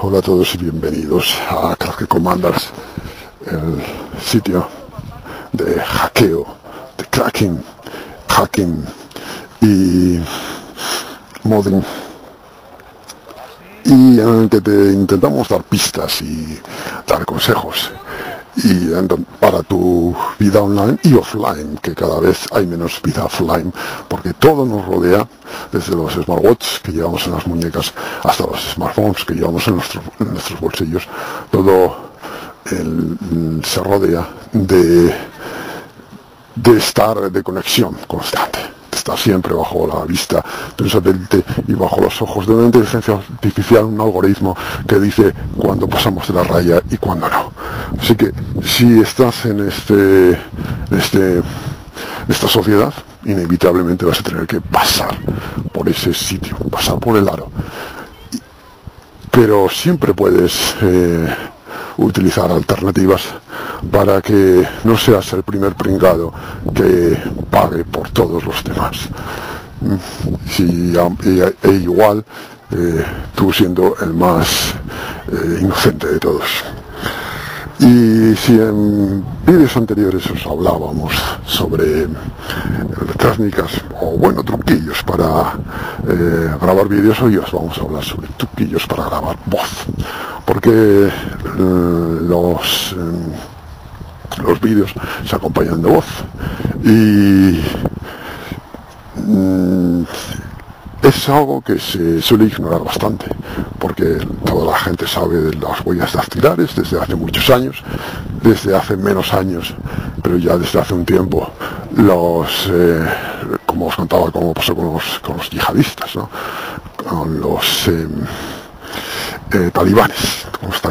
Hola a todos y bienvenidos a Crack Commanders, el sitio de hackeo, de cracking, hacking y modding, y en el que te intentamos dar pistas y dar consejos y para tu vida online y offline, que cada vez hay menos vida offline porque todo nos rodea, desde los smartwatches que llevamos en las muñecas hasta los smartphones que llevamos en nuestros bolsillos. Todo se rodea de estar de conexión constante, de estar siempre bajo la vista de un satélite y bajo los ojos de una inteligencia artificial, un algoritmo que dice cuándo pasamos de la raya y cuándo no. Así que si estás en esta sociedad, inevitablemente vas a tener que pasar por ese sitio, pasar por el aro. Pero siempre puedes utilizar alternativas para que no seas el primer pringado que pague por todos los demás. E igual tú siendo el más inocente de todos. Y si en vídeos anteriores os hablábamos sobre técnicas o truquillos para grabar vídeos, hoy os vamos a hablar sobre truquillos para grabar voz, porque los vídeos se acompañan de voz y es algo que se suele ignorar bastante, porque toda la gente sabe de las huellas dactilares desde hace muchos años, desde hace menos años, pero ya desde hace un tiempo, como os contaba, como pasó con los yihadistas, ¿no? Con los talibanes,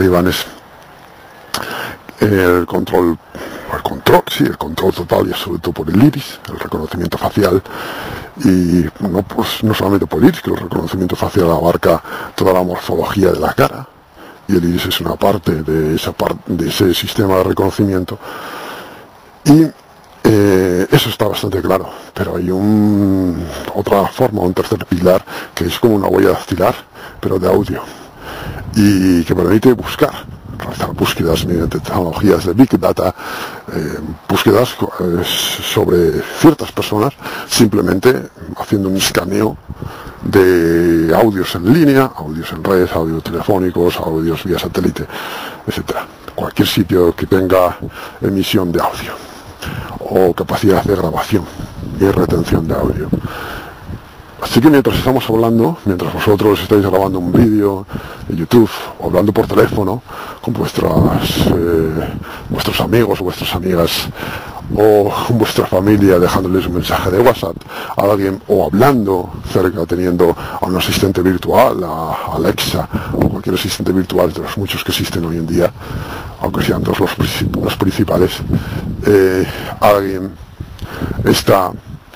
el control total y absoluto por el iris, el reconocimiento facial, y no solamente por el iris, que el reconocimiento facial abarca toda la morfología de la cara, y el iris es una parte de ese sistema de reconocimiento, y eso está bastante claro, pero hay otra forma, un tercer pilar, que es como una huella dactilar, pero de audio, y que permite realizar búsquedas mediante tecnologías de Big Data, búsquedas sobre ciertas personas, simplemente haciendo un escaneo de audios en línea, audios en red, audios telefónicos, audios vía satélite, etcétera. Cualquier sitio que tenga emisión de audio o capacidad de grabación y retención de audio. Así que mientras estamos hablando, mientras vosotros estáis grabando un vídeo en YouTube o hablando por teléfono con vuestros amigos o vuestras amigas, o con vuestra familia dejándoles un mensaje de WhatsApp a alguien, o hablando cerca, teniendo a un asistente virtual, a Alexa o cualquier asistente virtual de los muchos que existen hoy en día, aunque sean dos los principales, alguien está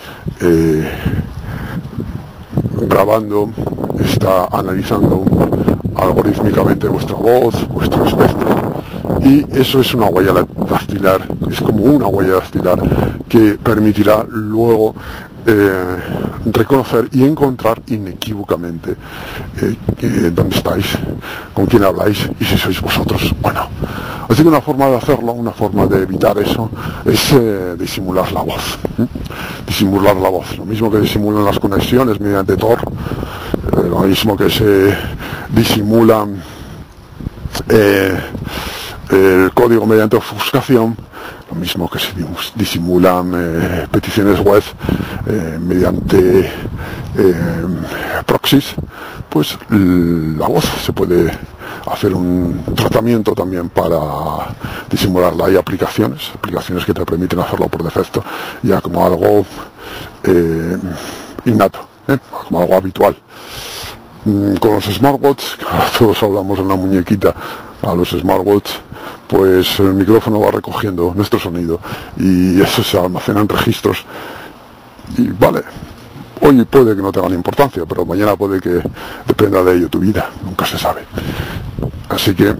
grabando, está analizando algorítmicamente vuestra voz, vuestro espectro, y eso es una huella dactilar, es como una huella dactilar que permitirá luego reconocer y encontrar inequívocamente dónde estáis, con quién habláis y si sois vosotros o no. Así que una forma de hacerlo, una forma de evitar eso, es disimular la voz. Disimular la voz, lo mismo que disimulan las conexiones mediante Tor, lo mismo que se disimula el código mediante ofuscación, lo mismo que se disimulan peticiones web mediante proxies, pues la voz se puede hacer un tratamiento también para disimularla. Hay aplicaciones que te permiten hacerlo por defecto, ya como algo innato, como algo habitual. Con los smartwatches, todos hablamos en la muñequita, a los smartwatches, pues el micrófono va recogiendo nuestro sonido y eso se almacena en registros, y vale, hoy puede que no tengan importancia, pero mañana puede que dependa de ello tu vida, nunca se sabe. Así que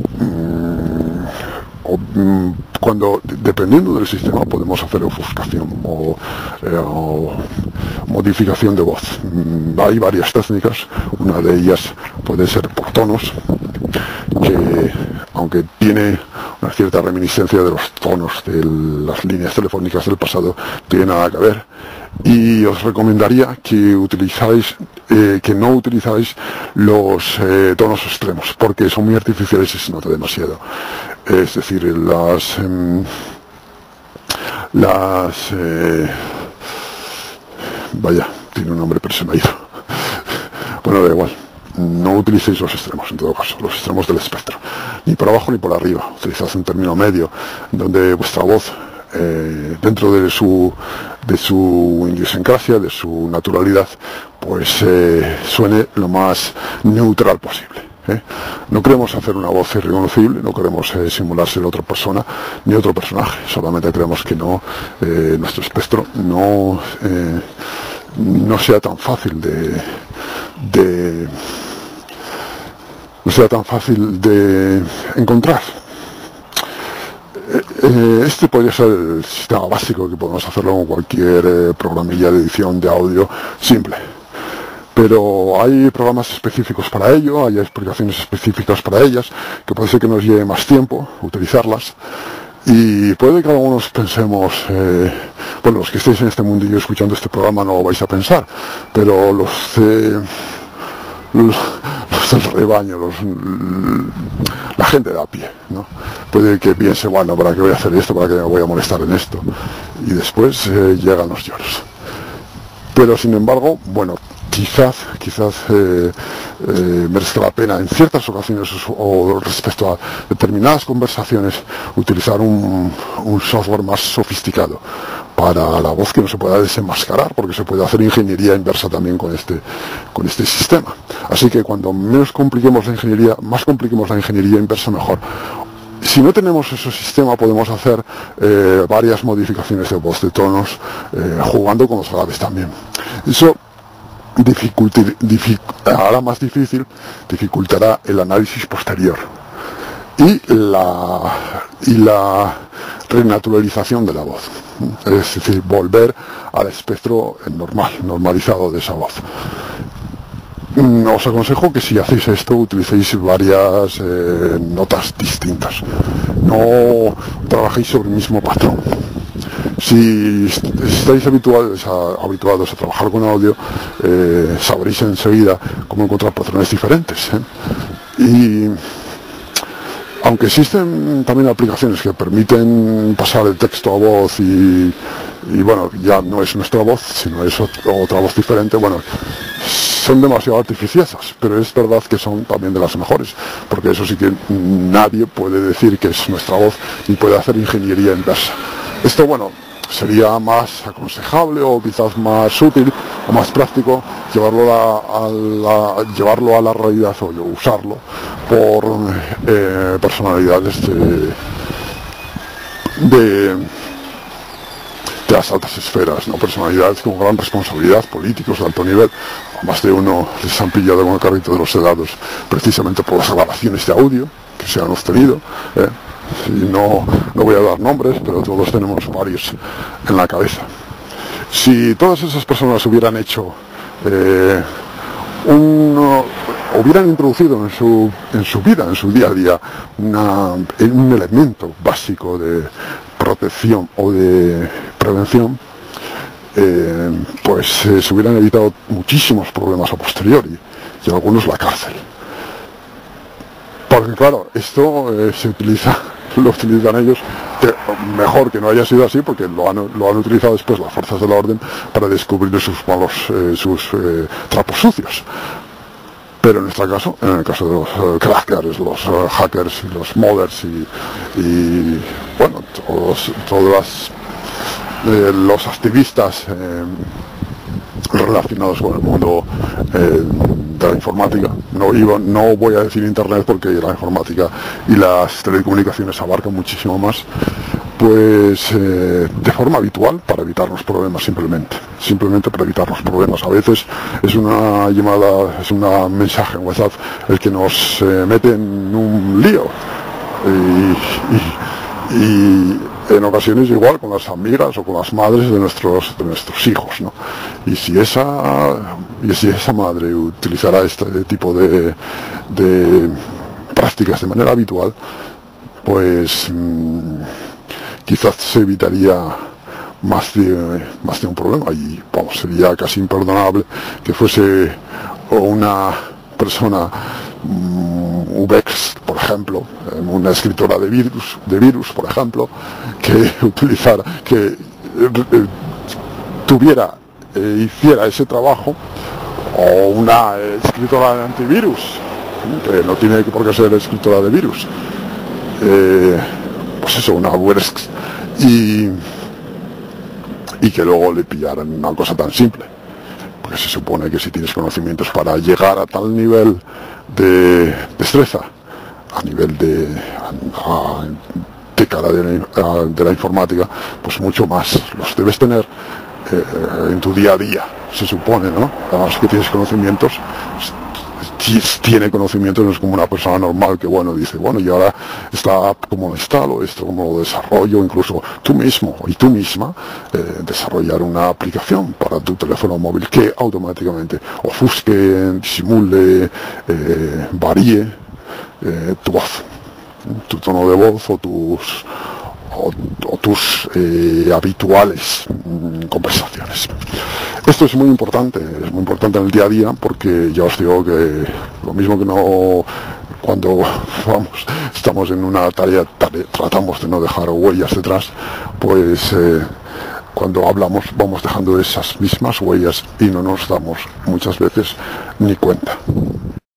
dependiendo del sistema podemos hacer ofuscación o modificación de voz. Hay varias técnicas, una de ellas puede ser por tonos, que, aunque tiene una cierta reminiscencia de los tonos de las líneas telefónicas del pasado, tiene nada que ver. Y os recomendaría que que no utilizáis los tonos extremos, porque son muy artificiales y se nota demasiado. Es decir, vaya, tiene un nombre pero se me ha ido. Bueno, da igual. No utilicéis los extremos, en todo caso, los extremos del espectro. Ni por abajo ni por arriba. Utilizad un término medio, donde vuestra voz, dentro de su idiosincrasia, de su naturalidad, pues suene lo más neutral posible. No queremos hacer una voz irreconocible, no queremos simularse de otra persona ni otro personaje, solamente queremos que nuestro espectro no sea tan fácil de encontrar. Este podría ser el sistema básico, que podemos hacerlo con cualquier programilla de edición de audio simple. Pero hay programas específicos para ello, hay explicaciones específicas para ellas, que puede ser que nos lleve más tiempo utilizarlas. Y puede que algunos pensemos, bueno, los que estéis en este mundillo escuchando este programa no lo vais a pensar, pero los del rebaño, la gente de a pie, ¿no? Puede que piense, bueno, ¿para qué voy a hacer esto? ¿Para qué me voy a molestar en esto? Y después llegan los lloros. Pero sin embargo, bueno, quizás merezca la pena en ciertas ocasiones o respecto a determinadas conversaciones utilizar un software más sofisticado para la voz, que no se pueda desenmascarar, porque se puede hacer ingeniería inversa también con este sistema. Así que cuando menos compliquemos la ingeniería, más compliquemos la ingeniería inversa, mejor. Si no tenemos ese sistema, podemos hacer varias modificaciones de voz, de tonos, jugando con los graves también. Eso hará más difícil, dificultará el análisis posterior y la renaturalización de la voz, es decir, volver al espectro normalizado de esa voz. Os aconsejo que si hacéis esto utilicéis varias notas distintas, no trabajéis sobre el mismo patrón. Si estáis habituados a trabajar con audio, sabréis enseguida cómo encontrar patrones diferentes. Y aunque existen también aplicaciones que permiten pasar el texto a voz y bueno, ya no es nuestra voz, sino es otra voz diferente, bueno, son demasiado artificiosas, pero es verdad que son también de las mejores, porque eso sí que nadie puede decir que es nuestra voz ni puede hacer ingeniería inversa. Esto, bueno, sería más aconsejable o quizás más útil o más práctico llevarlo a la realidad o usarlo por personalidades de las altas esferas, ¿no? Personalidades con gran responsabilidad, políticos de alto nivel. A más de uno les han pillado con el carrito de los helados precisamente por las grabaciones de audio que se han obtenido. Y no voy a dar nombres, pero todos tenemos varios en la cabeza. Si todas esas personas hubieran hecho hubieran introducido en su vida, en su día a día, un elemento básico de protección o de prevención, pues se hubieran evitado muchísimos problemas a posteriori, y algunos la cárcel. Porque claro, esto lo utilizan ellos, mejor que no haya sido así, porque lo han utilizado después las fuerzas de la orden para descubrir sus trapos sucios. Pero en nuestro caso, en el caso de los crackers, los hackers, los modders y bueno, todos los activistas relacionados con el mundo de la informática, no voy a decir internet porque la informática y las telecomunicaciones abarcan muchísimo más, pues de forma habitual, para evitarnos problemas, simplemente para evitarnos problemas. A veces es una llamada, es un mensaje en WhatsApp el que nos mete en un lío, y en ocasiones igual con las amigas o con las madres de nuestros hijos, ¿no? Y si esa madre utilizará este tipo de prácticas de manera habitual, pues quizás se evitaría más de un problema, y vamos, sería casi imperdonable que fuese una persona UBEX, por ejemplo, una escritora de virus, por ejemplo, que utilizara, que hiciera ese trabajo, o una escritora de antivirus, que no tiene por qué ser escritora de virus, pues eso, una UBEX, y que luego le pillaran una cosa tan simple, porque se supone que si tienes conocimientos para llegar a tal nivel de destreza, a nivel de cara de la informática, pues mucho más los debes tener en tu día a día, se supone, ¿no? Además que tienes conocimientos, tiene conocimientos, no es como una persona normal que, bueno, dice, bueno, y ahora está como lo instalo, esto como lo desarrollo, incluso tú mismo y tú misma desarrollar una aplicación para tu teléfono móvil que automáticamente ofusque, disimule, varíe tu voz, tu tono de voz o tus habituales conversaciones. Esto es muy importante en el día a día, porque ya os digo que lo mismo que no, cuando estamos en una tarea, tratamos de no dejar huellas detrás, pues cuando hablamos vamos dejando esas mismas huellas y no nos damos muchas veces ni cuenta.